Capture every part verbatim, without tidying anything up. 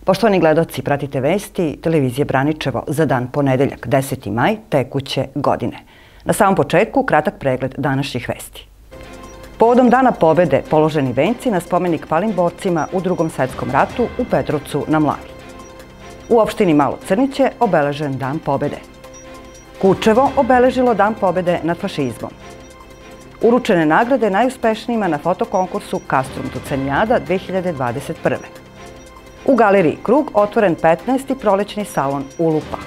Poštovani gledaoci, pratite vesti televizije Braničevo za dan ponedeljak, deseti maj tekuće godine. Na samom početku kratak pregled današnjih vesti. Povodom Dana pobede položeni venci na spomenik palim borcima u Drugom svetskom ratu u Petrovcu na Mlavi. U opštini Malo Crniće obeležen Dan pobede. Kučevo obeležilo Dan pobede nad fašizmom. Uručene nagrade najuspešnijima na fotokonkursu Castrum Tucanijada dve hiljade dvadeset prve. U galeriji Krug otvoren petnaesti prolećni salon Ulupa.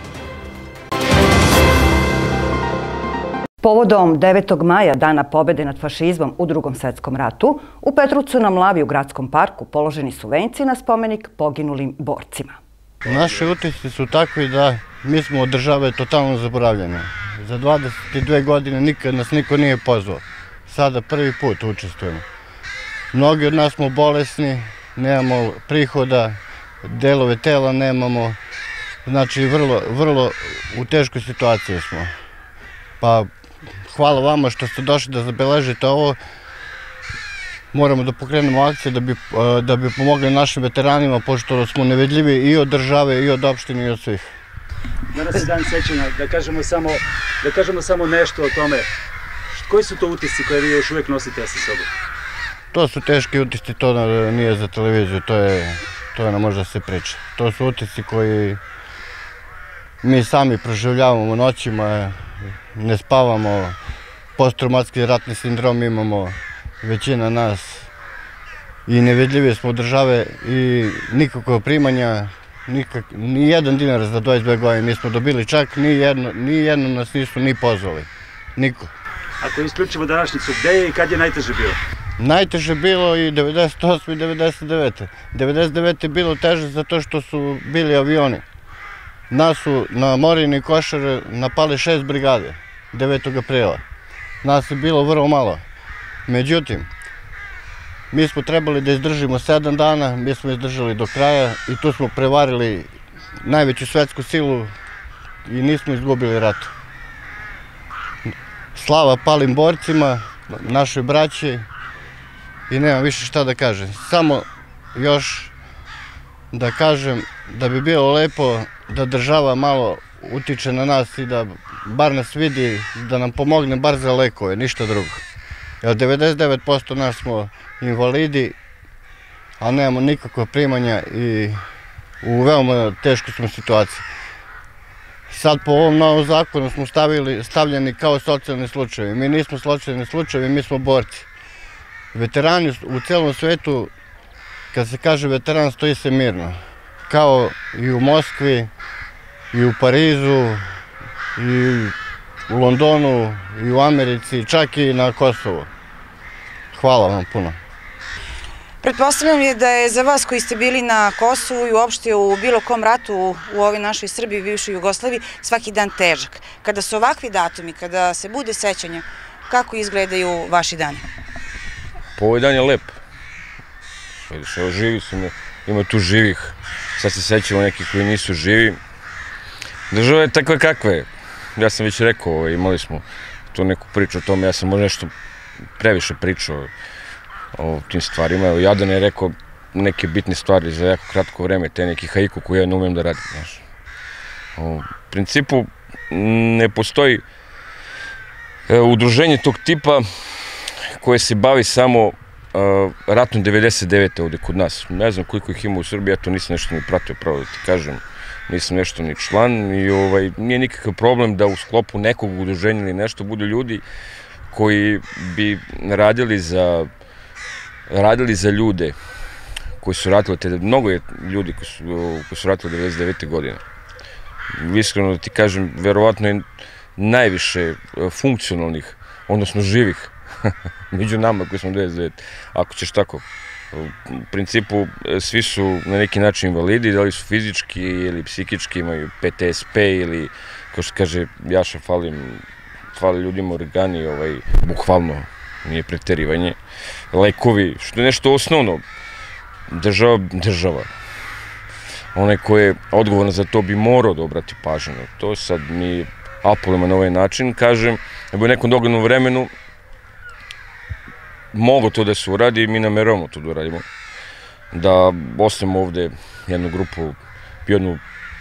Povodom devetog maja, Dana pobede nad fašizmom u Drugom svetskom ratu, u Petrovcu na Mlavi u Gradskom parku položeni su venci na spomenik poginulim borcima. Naši utisci su takvi da mi smo od države totalno zaboravljeni. Za dvadeset dve godine nikad nas niko nije pozvao. Sada prvi put učestvujemo. Mnogi od nas smo bolesni, nemamo prihoda, delove tela nemamo. Znači, vrlo, vrlo u teškoj situaciji smo. Pa, hvala vama što ste došli da zabeležite ovo. Moramo da pokrenemo akcije da bi, da bi pomogli našim veteranima, pošto smo nevidljivi i od države, i od opštine, i od svih. Danas je dan sećanja, da kažemo samo, da kažemo samo nešto o tome. Koji su to utisci koje vi još uvijek nosite sa sobom? To su teški utisci, to nije za televiziju, to je, to je ne može da se priča. To su utisci koji mi sami proživljavamo noćima, ne spavamo, posttraumatski ratni sindrom imamo, većina nas, i nevidljivi smo od države i nikakve primanja, nikak, ni jedan dinar za dvadeset dve godine nismo dobili, čak ni jedno, ni jedno nas nisu ni pozvali, niko. Ako isključimo današnjicu, gde je i kad je najteže bilo? Najteže bilo i devedeset osme i devedeset devete. devedeset devete je bilo teže zato što su bili avioni. Nas su na Morini i Košare napali šest brigade, devetog aprila. Nas je bilo vrlo malo. Međutim, mi smo trebali da izdržimo sedam dana, mi smo izdržali do kraja i tu smo prevarili najveću svetsku silu i nismo izgubili rat. Slava palim borcima, našoj braći, i nemam više šta da kažem. Samo još da kažem da bi bilo lepo da država malo utiče na nas i da bar nas vidi, da nam pomogne bar za lekove, ništa drugo. Jer devedeset devet posto nas smo invalidi, a nemamo nikakva primanja i u veoma teškoj smo situaciji. Sad po ovom novom zakonu smo stavili, stavljeni kao socijalni slučajevi. Mi nismo socijalni slučajevi, mi smo borci. Veterani u celom svetu, kad se kaže veteran, stoji se mirno. Kao i u Moskvi, i u Parizu, i u Londonu, i u Americi, čak i na Kosovu. Hvala vam puno. Pretpostavljam je da je za vas koji ste bili na Kosovu i uopšte u bilo kom ratu u ovoj našoj Srbiji, bivšoj Jugoslaviji, svaki dan težak. Kada su ovakvi datumi, kada se bude sećanja, kako izgledaju vaši dani? Pa ovaj dan je lep. Evo, živi su, ima tu živih. Sad se sećamo nekih koji nisu živi. Država je takva kakva je. Ja sam već rekao, imali smo tu neku priču o tome, ja sam možda nešto previše pričao o tim stvarima. Evo, Jadan je rekao neke bitne stvari za jako kratko vreme, te neki haiku koji ja ne umem da radim. Znaš. U principu ne postoji udruženje tog tipa koje se bavi samo ratom devedeset devete ovde kod nas. Ne znam koliko ih ima u Srbiji, ja to nisam nešto ni pratio, pravo da ti kažem. Nisam nešto ni član i ovaj, nije nikakav problem da u sklopu nekog udruženja ili nešto budu ljudi koji bi radili za radili za ljude koji su ratili, te mnogo je ljudi koji su, koji su ratili devedeset devete godine. Iskreno da ti kažem, verovatno je najviše funkcionalnih, odnosno živih, među nama koji smo devedeset devete. Ako ćeš tako, u principu svi su na neki način invalidi, da li su fizički ili psihički, imaju P T S P ili, kao što kaže Jaša, falim, fali ljudima organi, ovaj, bukvalno, nije preterivanje, lekovi, što je nešto osnovno. Država, država. Onaj ko je odgovoran za to bi morao da obrati pažnju. To sad mi apelujemo na ovaj način, kažem, da bi u nekom doglednom vremenu mogo to da se uradi i mi nameravamo to da uradimo. da osnemo ovde jednu grupu, jednu,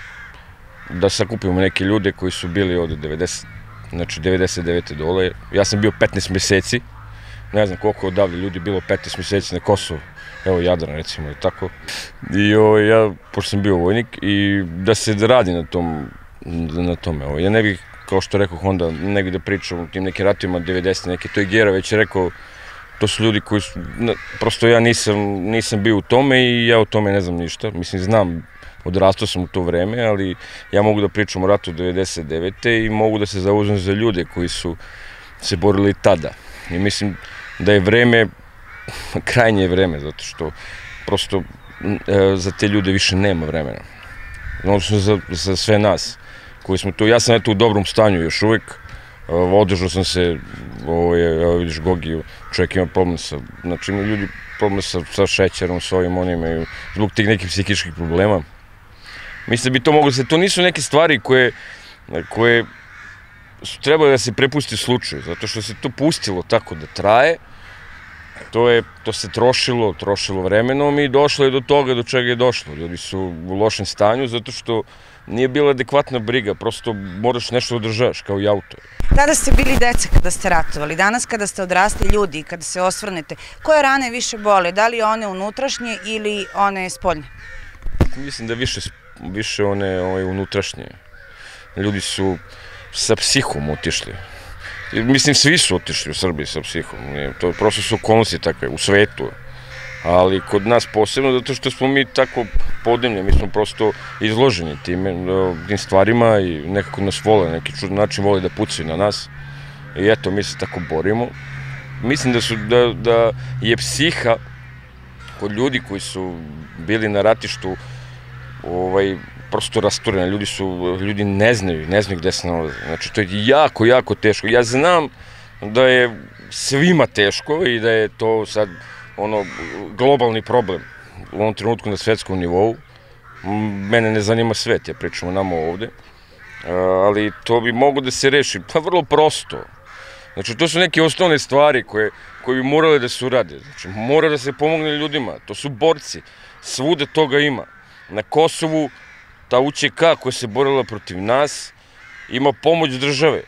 da sakupimo neke ljude koji su bili ovde devedeset, znači devedeset devete dole. Ja sam bio petnaest meseci, ne znam koliko odavde ljudi bilo petnaest meseci na Kosovu, evo Jadran recimo i tako. I o, ja, pošto sam bio vojnik, i da se radi na tom, na tome. O, ja ne bih, kao što rekao, onda negdje da pričam o tim nekim ratima devedeset neke, to je Gera već rekao, to su ljudi koji su, prosto ja nisam, nisam bio u tome i ja o tome ne znam ništa. Mislim, znam, odrastao sam u to vreme, ali ja mogu da pričam o ratu devedeset devete i mogu da se zauzmem za ljude koji su se borili tada. I mislim da je vreme, krajnje je vreme, zato što prosto za te ljude više nema vremena. Odnosno za, za sve nas koji smo tu. Ja sam eto u dobrom stanju još uvek. Održao sam se, ovo je, evo vidiš Gogiju, čovjek ima problem sa, znači ima ljudi problem sa, sa šećerom, s ovim onima, zbog tih nekih psihičkih problema. Mislim da bi to moglo se, to nisu neke stvari koje, koje su trebali da se prepusti slučaju, zato što se to pustilo tako da traje, to, je, to se trošilo, trošilo vremenom i došlo je do toga do čega je došlo. Ljudi su u lošem stanju zato što nije bila adekvatna briga, prosto moraš nešto održavaš, kao i auto. Tada ste bili deca kada ste ratovali, danas kada ste odrasli ljudi i kada se osvrnete, koje rane više bole, da li one unutrašnje ili one spoljne? Mislim da više, više one, one unutrašnje. Ljudi su sa psihom otišli. Mislim, svi su otišli u Srbiji sa psihom, to prosto su okolnosti takve, u svetu. Ali kod nas posebno, zato što smo mi tako podemlje, mi smo prosto izloženi tim, tim stvarima i nekako nas vole, na neki čudan način vole da pucaju na nas. I eto, mi se tako borimo. Mislim da, su, da, da je psiha kod ljudi koji su bili na ratištu ovaj, prosto rasturena. Ljudi, su, ljudi ne znaju, ne znaju gde se nalaze. Znači, to je jako, jako teško. Ja znam da je svima teško i da je to sad ono, globalni problem u ovom trenutku na svetskom nivou. Mene ne zanima svet, ja pričam o nama ovde, ali to bi moglo da se reši, pa vrlo prosto. Znači, to su neke osnovne stvari koje, koje bi morale da se urade. Znači, mora da se pomogne ljudima, to su borci, svude toga ima. Na Kosovu ta U Č K koja se borila protiv nas ima pomoć države.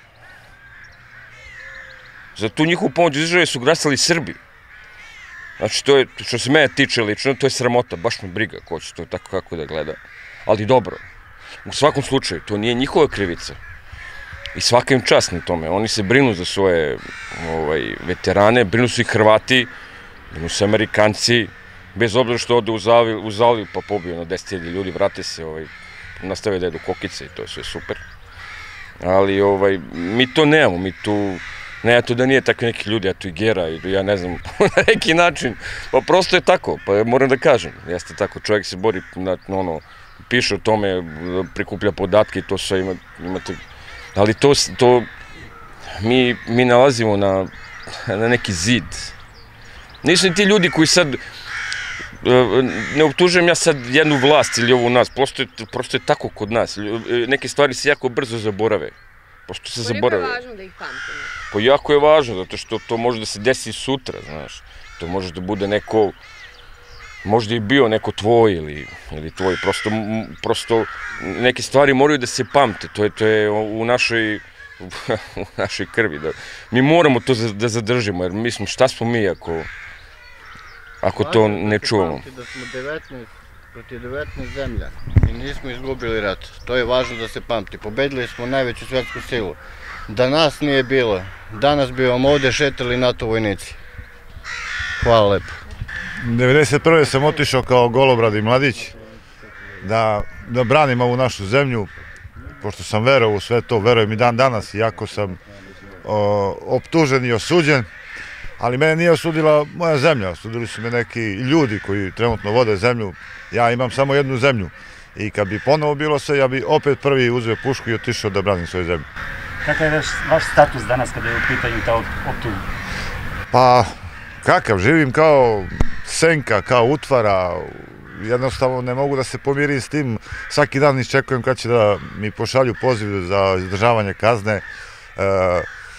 Za tu njihovu pomoć države su glasali Srbi. Znači, to je, što se mene tiče lično, to je sramota, baš me briga ko će to tako kako da gleda. Ali dobro, u svakom slučaju, to nije njihova krivica. I svaka im čast na tome. Oni se brinu za svoje ovaj, veterane, brinu su i Hrvati, brinu su Amerikanci, bez obzira što ode u Zaliv pa pobiju na deset hiljada ljudi, vrate se, ovaj, nastave da jedu kokice i to je sve super. Ali ovaj, mi to nemamo, mi tu... Ne, eto da nije takvi neki ljudi, eto i Gera, ja ne znam, na neki način, pa prosto je tako, pa moram da kažem, jeste tako, čovjek se bori, ono, piše o tome, prikuplja podatke i to sve imate, ali to, to mi, mi nalazimo na, na neki zid. Nisu ni ti ljudi koji sad, ne optužujem ja sad jednu vlast ili ovu nas, prosto je, prosto je tako kod nas, neke stvari se jako brzo zaborave. Koliko je važno da ih pamtimo? Pa jako je važno, zato što to može da se desi sutra, znaš. To može da bude neko, možda i bio neko tvoj ili, ili tvoj, prosto, prosto neke stvari moraju da se pamte, to je, to je u našoj, u našoj krvi. Da, mi moramo to da zadržimo, jer mislim, šta smo mi ako, ako to ne čuvamo? Da smo devetnaest protiv devetnaest zemlja i nismo izgubili rat. To je važno da se pamti. Pobedili smo najveću svetsku silu. Da nas nije bilo, danas bi vam ovde šetali NATO vojnici. Hvala lepo. devedeset prve sam otišao kao golobradi mladić da, da branim ovu našu zemlju, pošto sam verovao u sve to, verujem i dan danas, iako sam o, optužen i osuđen, ali mene nije osudila moja zemlja, osudili su me neki ljudi koji trenutno vode zemlju. Ja imam samo jednu zemlju i kad bi ponovo bilo sve, ja bi opet prvi uzeo pušku i otišao da branim svoju zemlju. Kakav je vaš status danas kada je u pitanju ta optužba? Pa, kakav, živim kao senka, kao utvara, jednostavno ne mogu da se pomirim s tim, svaki dan iščekujem kad će da mi pošalju poziv za izdržavanje kazne.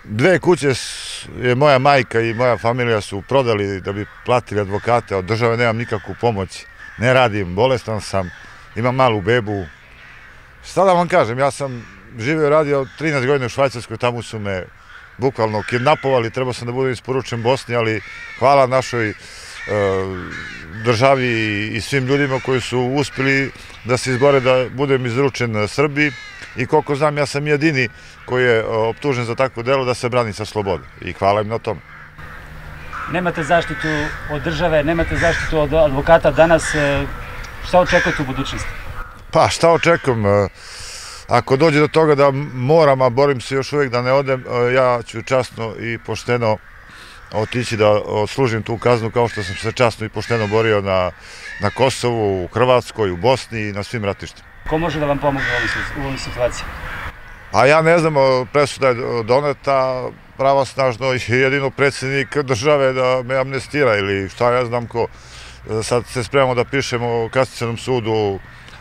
Dve kuće je moja majka i moja familija su prodali da bi platili advokate, od države nemam nikakvu pomoć, ne radim, bolestan sam, imam malu bebu. Šta da vam kažem, ja sam živio i radio trinaest godina u Švajcarskoj, tamo su me bukvalno kidnapovali, trebao sam da budem isporučen Bosni, ali hvala našoj državi i svim ljudima koji su uspjeli da se izbore da budem izručen Srbiji i koliko znam ja sam jedini koji je optužen za takvo delo da se brani sa slobode i hvala im na tome. Nemate zaštitu od države, nemate zaštitu od advokata danas, šta očekujete u budućnosti? Pa šta očekujem? Ako dođe do toga da moram, a borim se još uvijek da ne odem, ja ću časno i pošteno otići da odslužim tu kaznu kao što sam se časno i pošteno borio na Kosovu, u Hrvatskoj, u Bosni i na svim ratištima. Ko može da vam pomogne u ovoj situaciji? A ja ne znam, presuda je doneta pravosnažno i jedino predsjednik države da me amnestira ili šta ja znam ko. Sad se spremamo da pišemo u Kasacionom sudu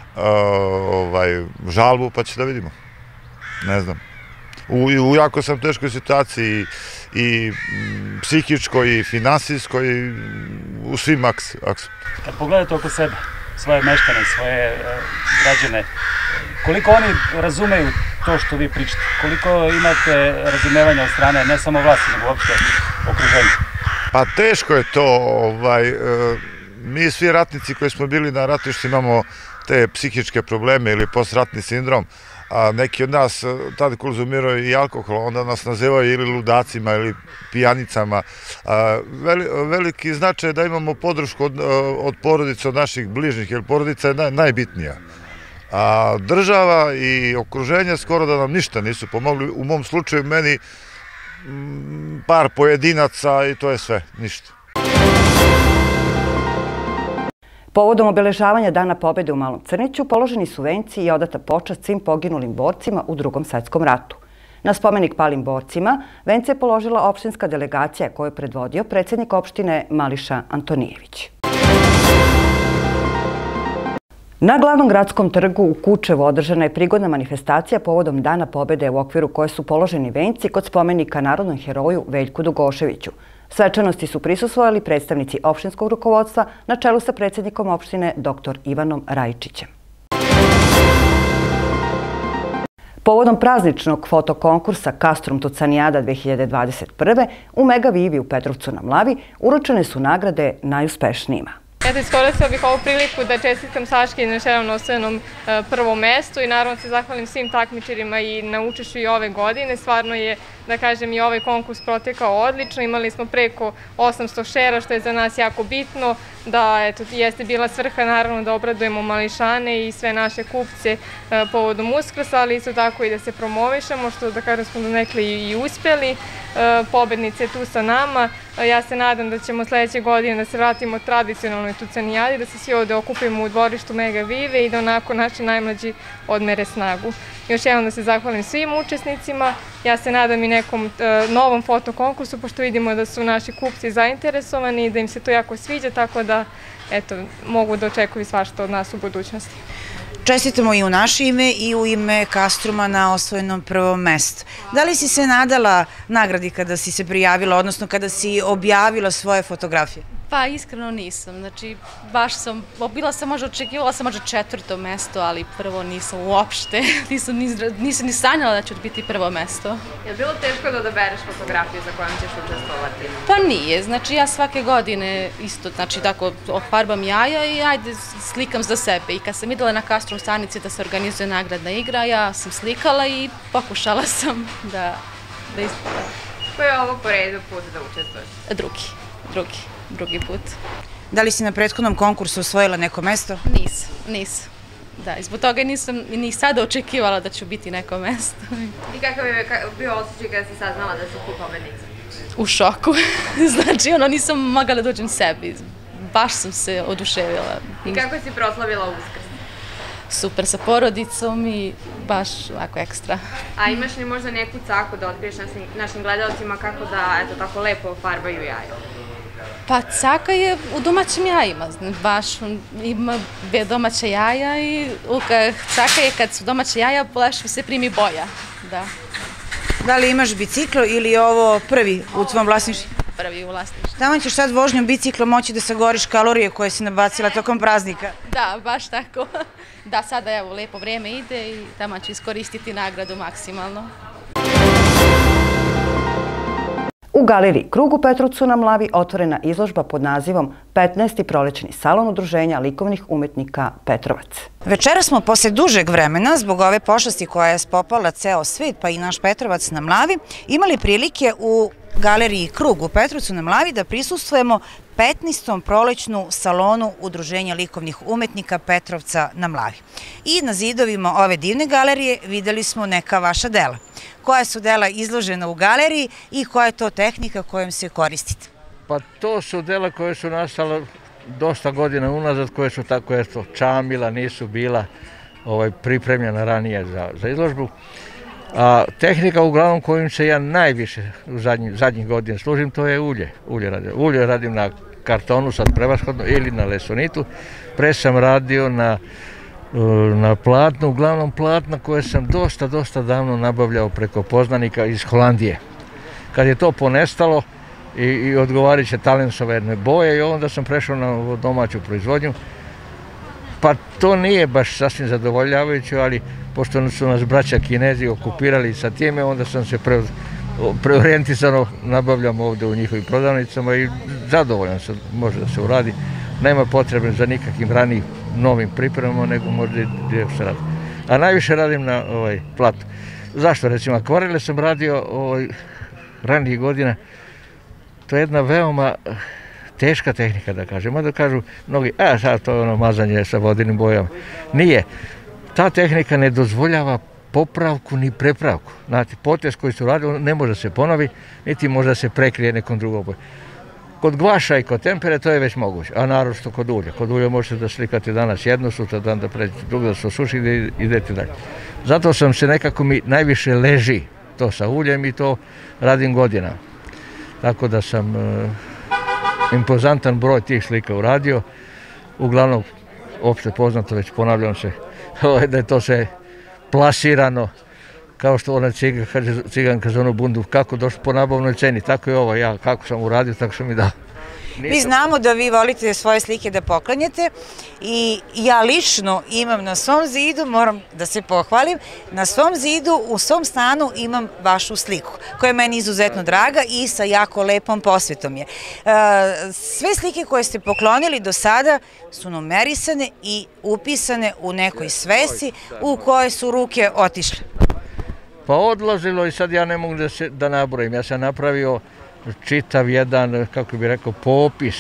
žalbu pa će da vidimo. Ne znam. U jako sam teškoj situaciji i psihičkoj i finansijskoj i u svim aksima. Kad pogledate oko sebe, svoje meštane, svoje građane, koliko oni razumeju to što vi pričate? Koliko imate razumevanja od strane ne samo vlasti, nego uopšte okruženja? Pa teško je to. Mi svi ratnici koji smo bili na ratištu imamo te psihičke probleme ili postratni sindrom, a neki od nas tada konzumiraju i alkohol, onda nas nazivaju ili ludacima ili pijanicama. Veliki značaj je da imamo podršku od porodice, od naših bližnjih, jer porodica je najbitnija. A država i okruženje skoro da nam ništa nisu pomogli. U mom slučaju meni par pojedinaca i to je sve, ništa. Povodom obeležavanja Dana pobede u Malom Crniću položeni su venci i odata počast svim poginulim borcima u Drugom svetskom ratu. Na spomenik palim borcima vence je položila opštinska delegacija koju je predvodio predsjednik opštine Mališa Antonijević. Na glavnom gradskom trgu u Kučevu održana je prigodna manifestacija povodom Dana pobede u okviru koje su položeni venci kod spomenika narodnom heroju Veljku Dugoševiću. Svečanosti su prisustvovali predstavnici opštinskog rukovodstva na čelu sa predsjednikom opštine doktor Ivanom Rajčićem. Povodom prazničnog fotokonkursa Castrum Tucanijada dve hiljade dvadeset prve u Mega Vivi u Petrovcu na Mlavi uručene su nagrade najuspešnijima. Eto, iskoristila bih ovu priliku da čestitam Saški na još jednom osvojenom prvom mestu i naravno se zahvalim svim takmičarima i na učešću i ove godine. Stvarno je, da kažem, i ovaj konkurs protekao odlično. Imali smo preko osamsto šera, što je za nas jako bitno, da eto, jeste bila svrha naravno da obradujemo mališane i sve naše kupce povodom Uskrsa, ali isto tako i da se promovišemo, što da kažem smo donekle i uspjeli. Pobednice je tu sa nama. Ja se nadam da ćemo sledeće godine da se vratimo tradicionalnoj tucanijadi, da se svi ovde okupimo u dvorištu Mega Vive i da onako naši najmlađi odmere snagu. Još jednom da se zahvalim svim učesnicima. Ja se nadam i nekom novom fotokonkursu, pošto vidimo da su naši kupci zainteresovani i da im se to jako sviđa, tako da eto, mogu da očekuju svašta od nas u budućnosti. Čestitamo i u naše ime i u ime Castruma na osvojenom prvom mestu. Da li si se nadala nagradi kada si se prijavila, odnosno kada si objavila svoje fotografije? Pa iskreno nisam, znači baš sam, bila sam možda očekivala sam možda četvrto mesto, ali prvo nisam uopšte, nisam ni sanjala da ću biti prvo mesto. Je li bilo teško da odabereš fotografiju za kojom ćeš učestvovati? Pa nije, znači ja svake godine isto, znači tako ofarbam jaja i ajde slikam za sebe i kad sam videla na Castrum stanici da se organizuje nagradna igra, ja sam slikala i pokušala sam da ispala. Koji je ovo po redu put da učestvuješ? Drugi, drugi. drugi put. Da li si na prethodnom konkursu osvojila neko mesto? Nisam, nisam. Da, i zbog toga nisam ni sada očekivala da ću biti neko mesto. I kakav je bio osjećaj kada si saznala da si ti pobednica? U šoku. Znači, ono, nisam mogla da dođem sebi. Baš sam se oduševila. I kako si proslavila Uskrs? Super, sa porodicom i baš ovako ekstra. A imaš li možda neku caku da otkriješ našim gledalcima kako da, eto, tako lepo farbaju jaja? Pa caka je u domaćim jajima, baš ima dve domaće jaja i caka je kad su domaće jaja, polešno se primi boja, da. Da li imaš biciklo ili je ovo prvi u tvom vlasništvu? Prvi u vlasništvu. Tamo ćeš sad vožnjom biciklom moći da sagoriš kalorije koje si nabacila tokom praznika. Da, baš tako. Da, sada evo, lepo vrijeme ide i tamo ću iskoristiti nagradu maksimalno. U galeriji Krug u Petrovcu na Mlavi otvorena izložba pod nazivom petnaesti prolećni salon udruženja likovnih umetnika Petrovac. Večera smo posle dužeg vremena, zbog ove pošasti koja je spopala ceo svet, pa i naš Petrovac na Mlavi, imali prilike u galeriji Krug u Petrovcu na Mlavi da prisustvujemo petnaestom prolećnu salonu udruženja likovnih umetnika Petrovca na Mlavi. I na zidovima ove divne galerije videli smo neka vaša dela. Koja su dela izložena u galeriji i koja je to tehnika kojom se koristite? Pa to su dela koje su nastala dosta godina unazad, koje su tako eto čamila, nisu bila ovaj, pripremljena ranije za, za izložbu. A tehnika uglavnom kojim se ja najviše u zadnjih, zadnjih godina služim, to je ulje. Ulje radim. Ulje radim na kartonu sad prevashodno ili na lesonitu. Pre sam radio na na platnu, uglavnom platna koje sam dosta, dosta davno nabavljao preko poznanika iz Holandije. Kad je to ponestalo i, i odgovarajuće talensoverne boje, i onda sam prešao na domaću proizvodnju. Pa to nije baš sasvim zadovoljavajuće, ali pošto su nas braća Kinezi okupirali sa time, onda sam se pre, preorijentisano nabavljam ovdje u njihovim prodavnicama i zadovoljan sam, može da se uradi. Nema potrebe za nikakvim ranijim novim pripremama, nego možda i gdje se radi. A najviše radim na ovaj, platu. Zašto? Recimo, akvarele sam radio ovaj, ranijih godina. To je jedna veoma teška tehnika, da kažem. Mada kažu mnogi, a sad to je ono mazanje sa vodinim bojama. Nije. Ta tehnika ne dozvoljava popravku ni prepravku. Znate, potez koji su radili ne može se ponovi, niti može se prekrije nekom drugom boju. Kod gvaša i kod tempere to je već moguće, a naročito kod ulja. Kod ulja možete da slikate danas jedno, sutra dan da pređete drugo, da se osuši i idete dalje. Zato sam se nekako mi najviše leži to sa uljem i to radim godina. Tako da sam e, impozantan broj tih slika uradio. Uglavnom, opšte poznato, već ponavljam se, da je to sve plasirano. Kao što ona ciganka za onu bundu, kako došlo po nabavnoj ceni, tako je ovo, ja kako sam uradio, tako sam i dao. Mi znamo da vi volite svoje slike da poklanjate i ja lično imam na svom zidu, moram da se pohvalim, na svom zidu u svom stanu imam vašu sliku, koja je meni izuzetno draga i sa jako lepom posvetom je. Sve slike koje ste poklonili do sada su numerisane i upisane u nekoj svesci u kojoj su ruke otišle. Pa odlazilo i sad ja ne mogu da se da nabrojim. Ja sam napravio čitav jedan, kako bih rekao, popis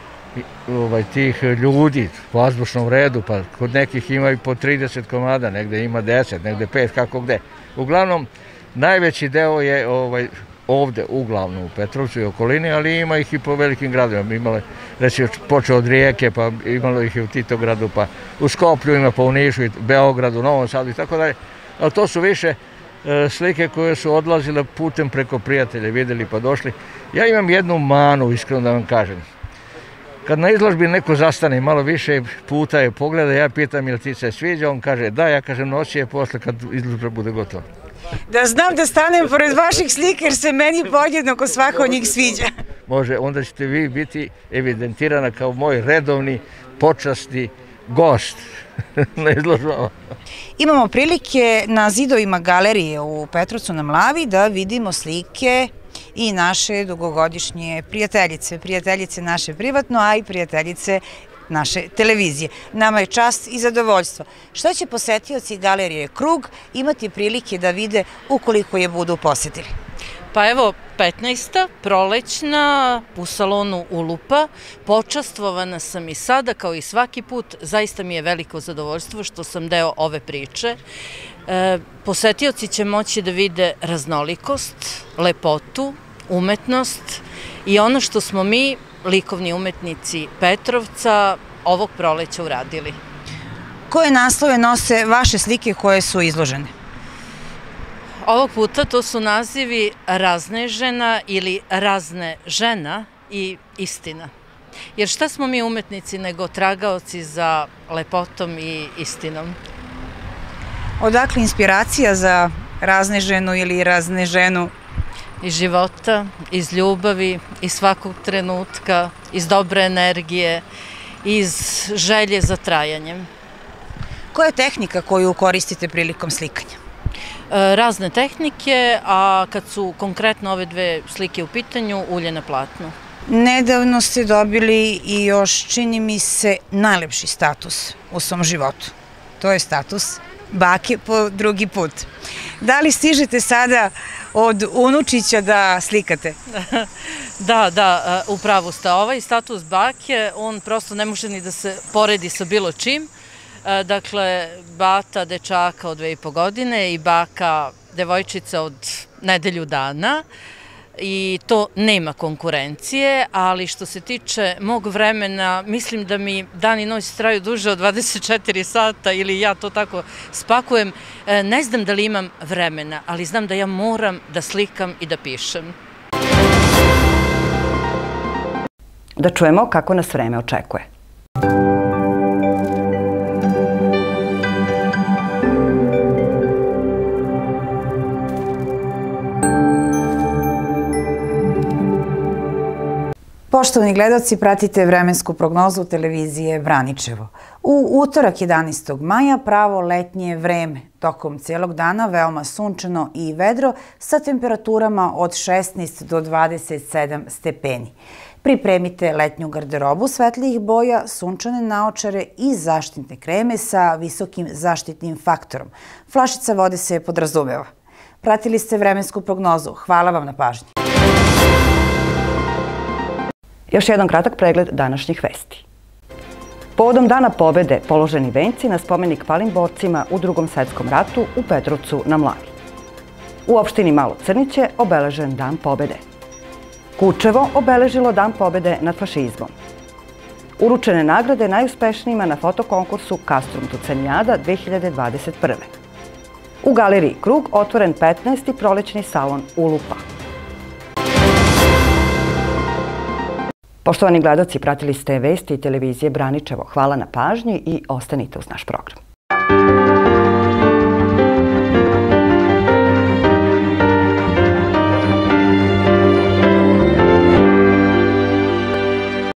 ovaj, tih ljudi u azbučnom redu, pa kod nekih ima i po trideset komada, negde ima deset, negde pet, kako gde. Uglavnom, najveći deo je ovaj, ovde, uglavnom u Petrovcu i okolini, ali ima ih i po velikim gradovima. Imale, recimo, počeo od Rijeke, pa imalo ih i u Titogradu, pa u Skoplju ima, pa u Nišu, i Beogradu, Novom Sadu i tako dalje. Ali to su više slike koje su odlazile putem preko prijatelja, vidjeli pa došli. Ja imam jednu manu, iskreno da vam kažem. Kad na izložbi neko zastane malo više puta je pogleda, ja pitam jel ti se sviđa, on kaže da, ja kažem noći je posle kad izložba bude gotova. Da znam da stanem pored vaših slika jer se meni podjednako svako od njih sviđa. Može, onda ćete vi biti evidentirana kao moj redovni, počasni gost na izložbama. Imamo prilike na zidovima galerije u Petrovcu na Mlavi da vidimo slike i naše dugogodišnje prijateljice, prijateljice naše privatno, a i prijateljice naše televizije. Nama je čast i zadovoljstvo. Što će posetioci galerije Krug imati prilike da vide ukoliko je budu posetili? Pa evo, petnaesta prolećna u salonu Ulupa. Počastvovana sam i sada, kao i svaki put. Zaista mi je veliko zadovoljstvo što sam deo ove priče. E, posetioci će moći da vide raznolikost, lepotu, umetnost i ono što smo mi, likovni umetnici Petrovca, ovog proleća uradili. Koje naslove nose vaše slike koje su izložene? Ovog puta to su nazivi Razne žena ili Razne žena i Istina. Jer šta smo mi umetnici nego tragaoci za lepotom i istinom? Odakle inspiracija za razneženu ili razneženu? Iz života, iz ljubavi, iz svakog trenutka, iz dobre energije, iz želje za trajanjem. Koja je tehnika koju koristite prilikom slikanja? Razne tehnike, a kad su konkretno ove dve slike u pitanju, ulje na platnu. Nedavno ste dobili i još, čini mi se, najlepši status u svom životu. To je status bake po drugi put. Da li stižete sada od unučića da slikate? Da, da, upravo ste. Ovaj status bake, on prosto ne može ni da se poredi sa bilo čim. Dakle, bata dečaka od dve i po godine i baka devojčica od nedelju dana. I to nema konkurencije, ali što se tiče mog vremena, mislim da mi dan i noć traju duže od dvadeset četiri sata ili ja to tako spakujem. Ne znam da li imam vremena, ali znam da ja moram da slikam i da pišem. Da čujemo kako nas vreme očekuje. Poštovani gledalci, pratite vremensku prognozu televizije Braničevo. U utorak jedanaestog maja pravo letnje vreme. Tokom cijelog dana veoma sunčano i vedro sa temperaturama od šesnaest do dvadeset sedam stepeni. Pripremite letnju garderobu svetlijih boja, sunčane naočare i zaštitne kreme sa visokim zaštitnim faktorom. Flašica vode se podrazumeva. Pratili ste vremensku prognozu. Hvala vam na pažnji. Još jedan kratak pregled današnjih vesti. Povodom Dana pobede položeni venci na spomenik palim borcima u Drugom svetskom ratu u Petrovcu na Mlavi. U opštini Malo Crniće obeležen Dan pobede. Kučevo obeležilo Dan pobede nad fašizmom. Uručene nagrade najuspešnijima na fotokonkursu Castrum Tucenijada dve hiljade dvadeset prve. U galeriji Krug otvoren petnaesti prolećni salon Ulupa. Poštovani gledalci, pratili ste vesti televizije Braničevo. Hvala na pažnji i ostanite uz naš program.